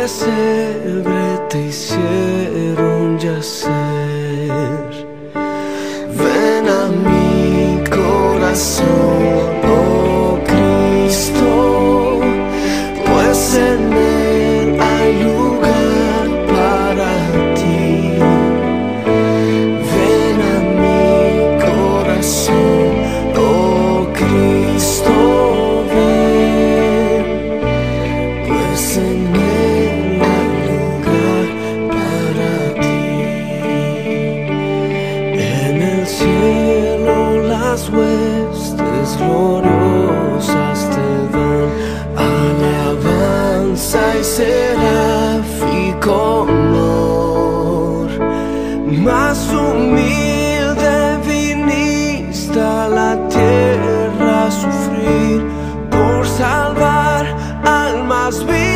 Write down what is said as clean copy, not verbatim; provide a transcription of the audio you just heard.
pesebre te hicieron yacer. Ven a mi corazón, oh Cristo, pues en él hay lugar para ti. Ven a mi corazón, oh Cristo, ven, pues en él hay lugar para ti. En el cielo las huestes gloriosas te dan alabanza y seráfico honor. Más humilde viniste a la tierra a sufrir por salvar almas vivas.